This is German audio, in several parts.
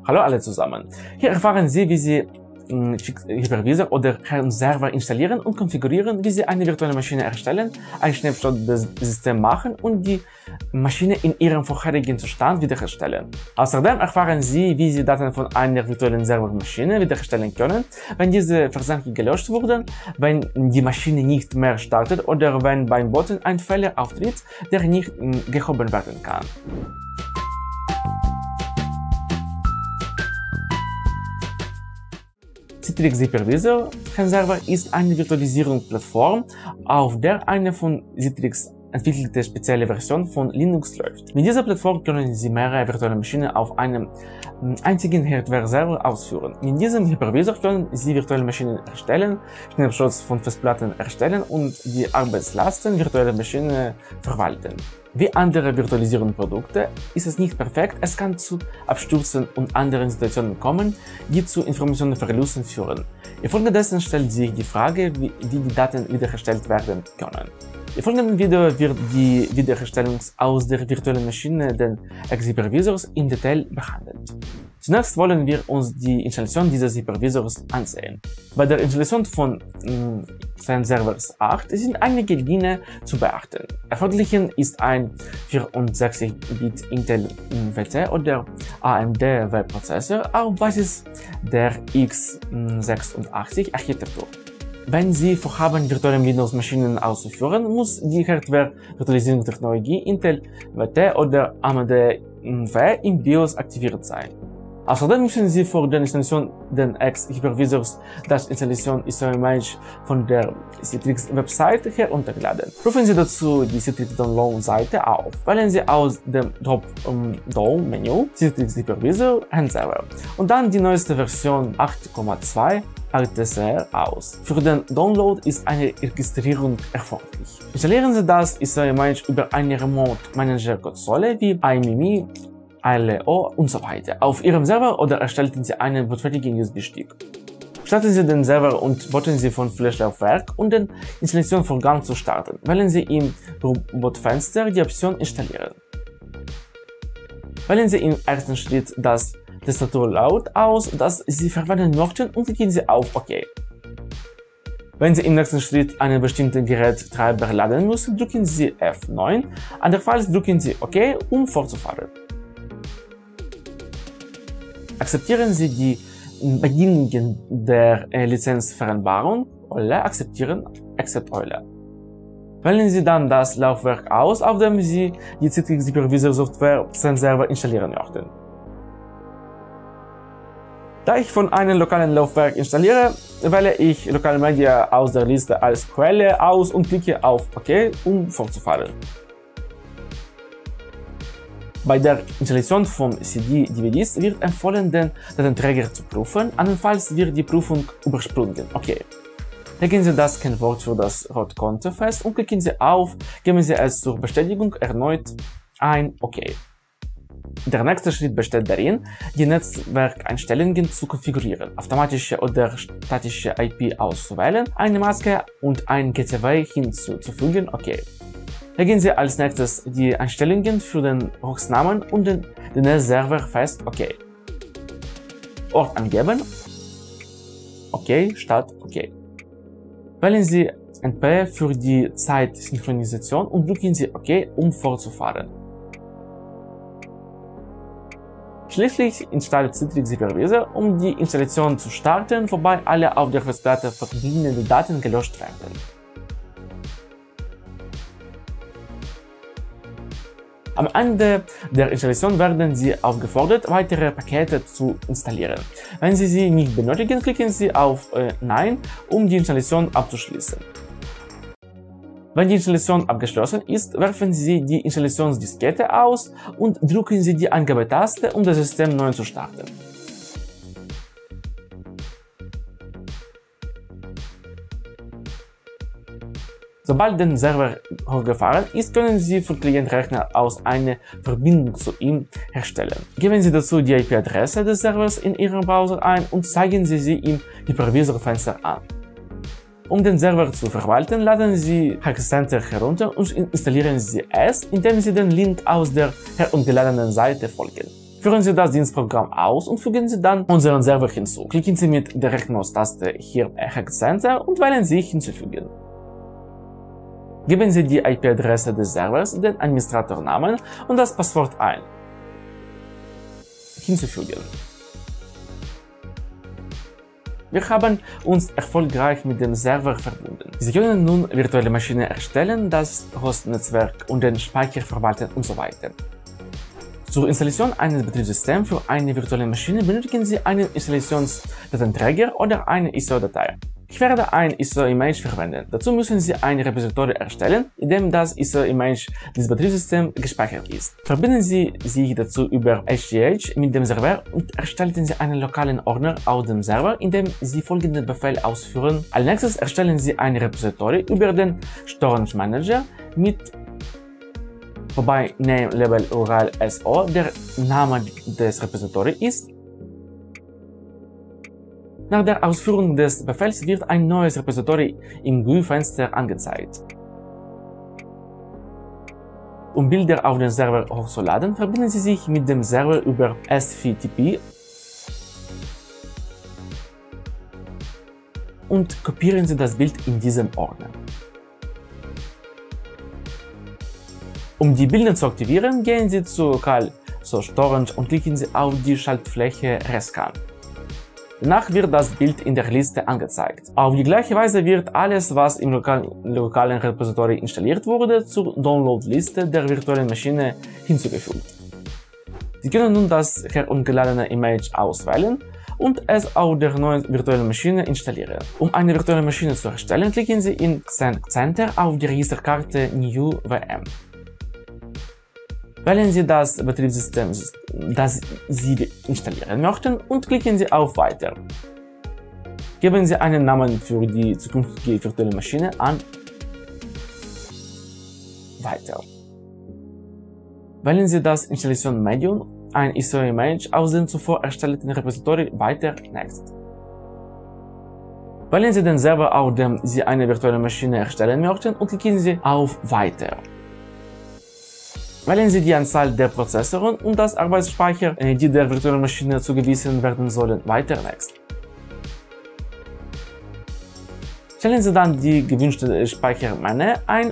Hallo alle zusammen. Hier erfahren Sie, wie Sie Hypervisor oder Server installieren und konfigurieren, wie Sie eine virtuelle Maschine erstellen, einen Snapshot des Systems machen und die Maschine in ihrem vorherigen Zustand wiederherstellen. Außerdem erfahren Sie, wie Sie Daten von einer virtuellen Servermaschine wiederherstellen können, wenn diese versehentlich gelöscht wurden, wenn die Maschine nicht mehr startet oder wenn beim Booten ein Fehler auftritt, der nicht gehoben werden kann. Citrix Hypervisor Server ist eine Virtualisierungsplattform, auf der eine von Citrix entwickelte spezielle Version von Linux läuft. Mit dieser Plattform können Sie mehrere virtuelle Maschinen auf einem einzigen Hardware-Server ausführen. In diesem Hypervisor können Sie virtuelle Maschinen erstellen, Snapshots von Festplatten erstellen und die Arbeitslasten virtueller Maschinen verwalten. Wie andere Virtualisierungsprodukte ist es nicht perfekt, es kann zu Abstürzen und anderen Situationen kommen, die zu Informationenverlusten führen. Infolgedessen stellt sich die Frage, wie die Daten wiederhergestellt werden können. Im folgenden Video wird die Wiederherstellung aus der virtuellen Maschine des Hypervisors im Detail behandelt. Zunächst wollen wir uns die Installation dieses Hypervisors ansehen. Bei der Installation von Servers 8 sind einige Dinge zu beachten. Erforderlich ist ein 64-Bit Intel VT oder AMD Webprozessor auf Basis der x86 Architektur. Wenn Sie vorhaben, virtuelle Windows-Maschinen auszuführen, muss die Hardware-Virtualisierungstechnologie Intel VT oder AMD V im BIOS aktiviert sein. Außerdem müssen Sie vor der Installation des Hypervisors das Installation-Image von der Citrix-Webseite herunterladen. Rufen Sie dazu die Citrix-Download-Seite auf. Wählen Sie aus dem Drop-Down-Menü Citrix Hypervisor Server und dann die neueste Version 8.2 RTSR aus. Für den Download ist eine Registrierung erforderlich. Installieren Sie das Image über eine Remote-Manager-Konsole wie iMimi, ILO und so weiter auf Ihrem Server oder erstellen Sie einen bootfähigen USB-Stick. Starten Sie den Server und booten Sie von Flash-Laufwerk, um den Installationsvorgang zu starten. Wählen Sie im Bootfenster die Option Installieren. Wählen Sie im ersten Schritt das Tastaturlayout aus, das Sie verwenden möchten, und klicken Sie auf OK. Wenn Sie im nächsten Schritt einen bestimmten Gerättreiber laden müssen, drücken Sie F9, andernfalls drücken Sie OK, um fortzufahren. Akzeptieren Sie die Bedingungen der Lizenzvereinbarung oder akzeptieren Accept All. Wählen Sie dann das Laufwerk aus, auf dem Sie die Citrix Hypervisor Software Server installieren möchten. Da ich von einem lokalen Laufwerk installiere, wähle ich Local Media aus der Liste als Quelle aus und klicke auf OK, um fortzufahren. Bei der Installation von CD-DVDs wird empfohlen, den Datenträger zu prüfen, andernfalls wird die Prüfung übersprungen. Okay. Legen Sie das Kennwort für das Rotkonto fest und klicken Sie auf, geben Sie es zur Bestätigung erneut ein OK. Der nächste Schritt besteht darin, die Netzwerkeinstellungen zu konfigurieren, automatische oder statische IP auszuwählen, eine Maske und ein Gateway hinzuzufügen. Okay. Legen Sie als nächstes die Einstellungen für den Hostnamen und den DNS-Server fest. OK. Ort angeben. OK statt OK. Wählen Sie NP für die Zeitsynchronisation und drücken Sie OK, um fortzufahren. Schließlich installiert Citrix Hypervisor, um die Installation zu starten, wobei alle auf der Festplatte verbleibenden Daten gelöscht werden. Am Ende der Installation werden Sie aufgefordert, weitere Pakete zu installieren. Wenn Sie sie nicht benötigen, klicken Sie auf Nein, um die Installation abzuschließen. Wenn die Installation abgeschlossen ist, werfen Sie die Installationsdiskette aus und drücken Sie die Eingabetaste, um das System neu zu starten. Sobald der Server hochgefahren ist, können Sie für Klientrechner aus eine Verbindung zu ihm herstellen. Geben Sie dazu die IP-Adresse des Servers in Ihrem Browser ein und zeigen Sie sie im Hypervisor-Fenster an. Um den Server zu verwalten, laden Sie Hackcenter herunter und installieren Sie es, indem Sie den Link aus der heruntergeladenen Seite folgen. Führen Sie das Dienstprogramm aus und fügen Sie dann unseren Server hinzu. Klicken Sie mit der rechten Maustaste hier Hack Center und wählen Sie Hinzufügen. Geben Sie die IP-Adresse des Servers, den Administratornamen und das Passwort ein. Hinzufügen. Wir haben uns erfolgreich mit dem Server verbunden. Sie können nun virtuelle Maschinen erstellen, das Hostnetzwerk und den Speicher verwalten und so weiter. Zur Installation eines Betriebssystems für eine virtuelle Maschine benötigen Sie einen Installationsdatenträger oder eine ISO-Datei. Ich werde ein ISO-Image verwenden. Dazu müssen Sie ein Repository erstellen, in dem das ISO-Image des Betriebssystems gespeichert ist. Verbinden Sie sich dazu über HTTP mit dem Server und erstellen Sie einen lokalen Ordner auf dem Server, in dem Sie folgenden Befehl ausführen. Als nächstes erstellen Sie ein Repository über den Storage Manager mit wobei Name Label URL SO der Name des Repositories ist. Nach der Ausführung des Befehls wird ein neues Repository im GUI-Fenster angezeigt. Um Bilder auf den Server hochzuladen, verbinden Sie sich mit dem Server über SFTP und kopieren Sie das Bild in diesem Ordner. Um die Bilder zu aktivieren, gehen Sie zu Local Storage und klicken Sie auf die Schaltfläche Rescan. Danach wird das Bild in der Liste angezeigt. Auf die gleiche Weise wird alles, was im lokalen Repository installiert wurde, zur Download-Liste der virtuellen Maschine hinzugefügt. Sie können nun das heruntergeladene Image auswählen und es auf der neuen virtuellen Maschine installieren. Um eine virtuelle Maschine zu erstellen, klicken Sie in Hack Center auf die Registerkarte New VM. Wählen Sie das Betriebssystem, das Sie installieren möchten und klicken Sie auf Weiter. Geben Sie einen Namen für die zukünftige virtuelle Maschine an. Weiter. Wählen Sie das Installationsmedium, ein ISO-Image aus dem zuvor erstellten Repository. Weiter. Next. Wählen Sie den Server, auf dem Sie eine virtuelle Maschine erstellen möchten und klicken Sie auf Weiter. Wählen Sie die Anzahl der Prozessoren und das Arbeitsspeicher, die der virtuellen Maschine zugewiesen werden sollen. Weiter. Next. Stellen Sie dann die gewünschte Speichermenge ein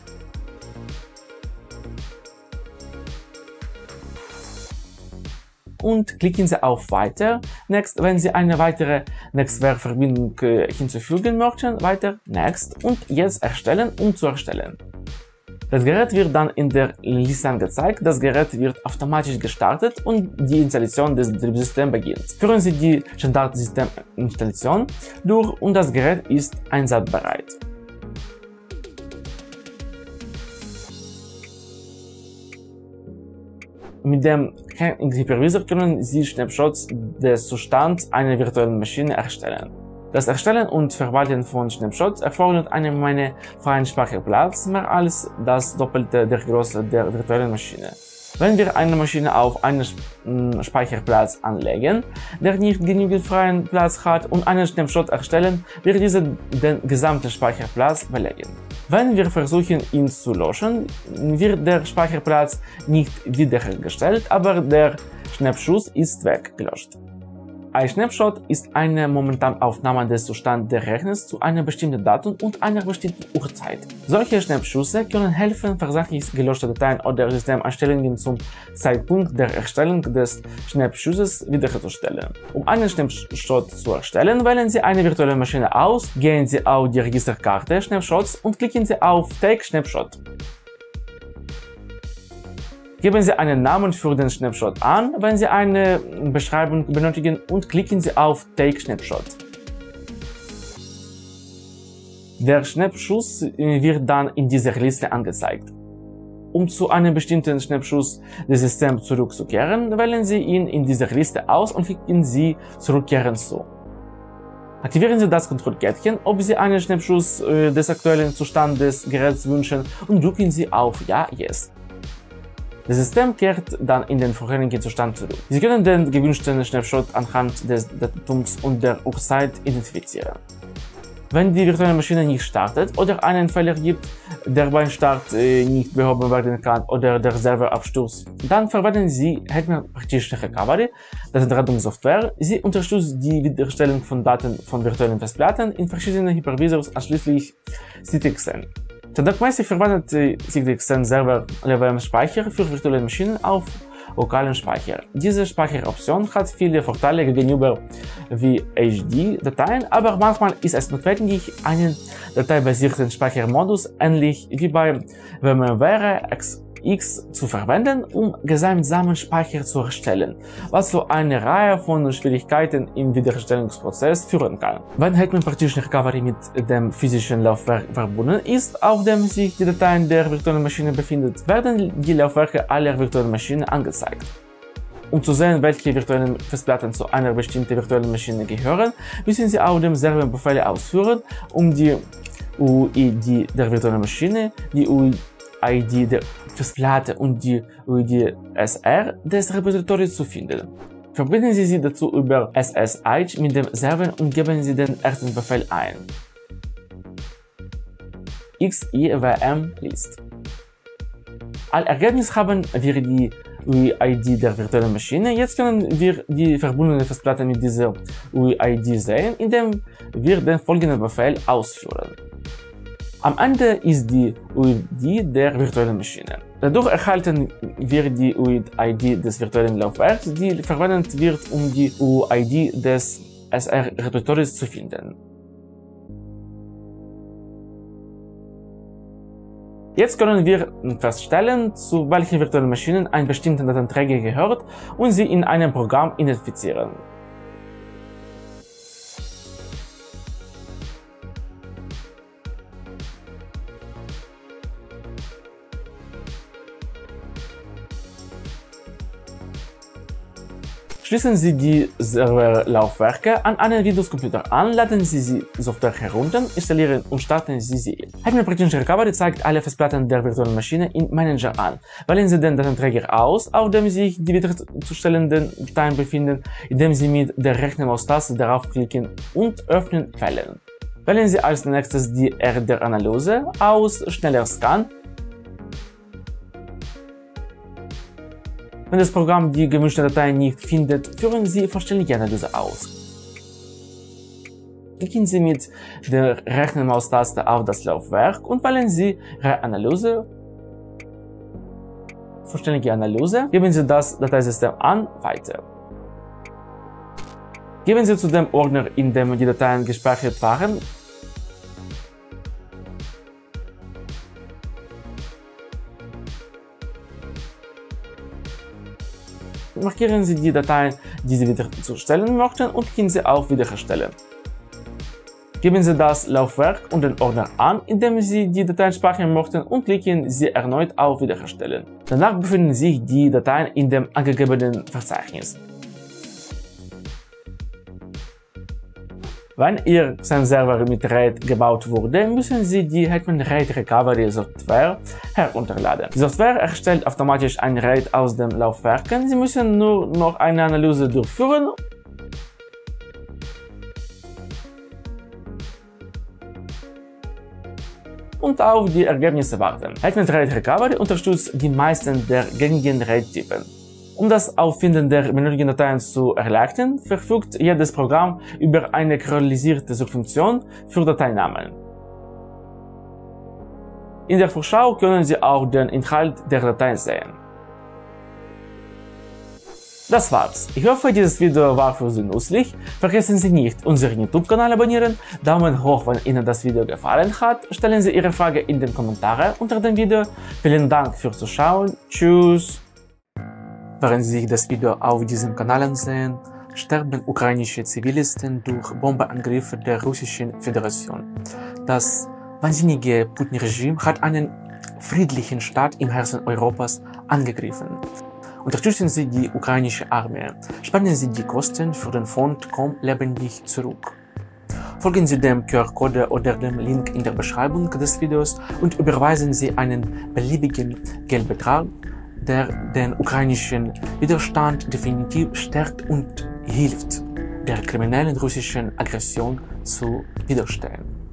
und klicken Sie auf Weiter. Next, wenn Sie eine weitere Netzwerkverbindung hinzufügen möchten. Weiter. Next. Und jetzt erstellen, um zu erstellen. Das Gerät wird dann in der Liste angezeigt, das Gerät wird automatisch gestartet und die Installation des Betriebssystems beginnt. Führen Sie die Standardsystem-Installation durch und das Gerät ist einsatzbereit. Mit dem Hypervisor können Sie Snapshots des Zustands einer virtuellen Maschine erstellen. Das Erstellen und Verwalten von Snapshots erfordert eine Menge freien Speicherplatz, mehr als das Doppelte der Größe der virtuellen Maschine. Wenn wir eine Maschine auf einen Speicherplatz anlegen, der nicht genügend freien Platz hat und einen Snapshot erstellen, wird dieser den gesamten Speicherplatz belegen. Wenn wir versuchen, ihn zu löschen, wird der Speicherplatz nicht wiederhergestellt, aber der Snapshot ist weggelöscht. Ein Snapshot ist eine momentane Aufnahme des Zustands des Rechners zu einem bestimmten Datum und einer bestimmten Uhrzeit. Solche Snapshots können helfen, versehentlich gelöschte Dateien oder Systemeinstellungen zum Zeitpunkt der Erstellung des Snapshots wiederherzustellen. Um einen Snapshot zu erstellen, wählen Sie eine virtuelle Maschine aus, gehen Sie auf die Registerkarte Snapshots und klicken Sie auf Take Snapshot. Geben Sie einen Namen für den Snapshot an, wenn Sie eine Beschreibung benötigen, und klicken Sie auf Take Snapshot. Der Snapshot wird dann in dieser Liste angezeigt. Um zu einem bestimmten Snapshot des Systems zurückzukehren, wählen Sie ihn in dieser Liste aus und klicken Sie Zurückkehren zu. Aktivieren Sie das Kontrollkärtchen, ob Sie einen Snapshot des aktuellen Zustands des Geräts wünschen, und drücken Sie auf Ja, Yes. Das System kehrt dann in den vorherigen Zustand zurück. Sie können den gewünschten Snapshot anhand des Datums und der Uhrzeit identifizieren. Wenn die virtuelle Maschine nicht startet oder einen Fehler gibt, der beim Start nicht behoben werden kann oder der Server abstürzt, dann verwenden Sie Hetman Partition Recovery, Datenrettungssoftware. Sie unterstützt die Wiederherstellung von Daten von virtuellen Festplatten in verschiedenen Hypervisors, einschließlich CTXN. Standardmäßig verwendet CTXN Server LVM-Speicher für virtuelle Maschinen auf lokalem Speicher. Diese Speicheroption hat viele Vorteile gegenüber VHD-Dateien, aber manchmal ist es notwendig, einen dateibasierten Speichermodus ähnlich wie bei VMware X zu verwenden, um gesamtsamen Speicher zu erstellen, was zu einer Reihe von Schwierigkeiten im Wiederherstellungsprozess führen kann. Wenn Hetman Partition Recovery mit dem physischen Laufwerk verbunden ist, auf dem sich die Dateien der virtuellen Maschine befindet, werden die Laufwerke aller virtuellen Maschinen angezeigt. Um zu sehen, welche virtuellen Festplatten zu einer bestimmten virtuellen Maschine gehören, müssen Sie auf dem Server Befehle ausführen, um die UID der virtuellen Maschine, die UID der Festplatte und die UID-SR des Repositoriums zu finden. Verbinden Sie sie dazu über SSH mit dem Server und geben Sie den ersten Befehl ein. xivm-list. Als Ergebnis haben wir die UID der virtuellen Maschine. Jetzt können wir die verbundene Festplatte mit dieser UID sehen, indem wir den folgenden Befehl ausführen. Am Ende ist die UID der virtuellen Maschine. Dadurch erhalten wir die UID des virtuellen Laufwerks, die verwendet wird, um die UID des SR-Repositoriums zu finden. Jetzt können wir feststellen, zu welchen virtuellen Maschinen ein bestimmter Datenträger gehört und sie in einem Programm identifizieren. Schließen Sie die Serverlaufwerke an einen Windows-Computer an, laden Sie die Software herunter, installieren und starten Sie sie. Hetman Partition Recovery zeigt alle Festplatten der virtuellen Maschine im Manager an. Wählen Sie den Datenträger aus, auf dem sich die wiederzustellenden Dateien befinden, indem Sie mit der rechten Maustaste darauf klicken und Öffnen wählen. Wählen Sie als nächstes die RDR-Analyse aus, schneller Scan. Wenn das Programm die gewünschte Datei nicht findet, führen Sie vollständige Analyse aus. Klicken Sie mit der rechten Maustaste auf das Laufwerk und wählen Sie Reanalyse, vollständige Analyse, geben Sie das Dateisystem an, weiter. Geben Sie zu dem Ordner, in dem die Dateien gespeichert waren, markieren Sie die Dateien, die Sie wiederherstellen möchten und klicken Sie auf Wiederherstellen. Geben Sie das Laufwerk und den Ordner an, indem Sie die Dateien speichern möchten und klicken Sie erneut auf Wiederherstellen. Danach befinden sich die Dateien in dem angegebenen Verzeichnis. Wenn Ihr Xen-Server mit RAID gebaut wurde, müssen Sie die Hetman RAID Recovery Software herunterladen. Die Software erstellt automatisch ein RAID aus den Laufwerken. Sie müssen nur noch eine Analyse durchführen und auf die Ergebnisse warten. Hetman RAID Recovery unterstützt die meisten der gängigen RAID-Typen. Um das Auffinden der benötigten Dateien zu erleichtern, verfügt jedes Programm über eine parallelisierte Suchfunktion für Dateinamen. In der Vorschau können Sie auch den Inhalt der Datei sehen. Das war's. Ich hoffe, dieses Video war für Sie nützlich. Vergessen Sie nicht, unseren YouTube-Kanal abonnieren, Daumen hoch, wenn Ihnen das Video gefallen hat, stellen Sie Ihre Frage in den Kommentaren unter dem Video. Vielen Dank fürs Zuschauen. Tschüss! Während Sie das Video auf diesem Kanal ansehen, sterben ukrainische Zivilisten durch Bombenangriffe der Russischen Föderation. Das wahnsinnige Putin-Regime hat einen friedlichen Staat im Herzen Europas angegriffen. Unterstützen Sie die ukrainische Armee. Sparen Sie die Kosten für den Fonds Komm lebendig zurück. Folgen Sie dem QR-Code oder dem Link in der Beschreibung des Videos und überweisen Sie einen beliebigen Geldbetrag, der den ukrainischen Widerstand definitiv stärkt und hilft, der kriminellen russischen Aggression zu widerstehen.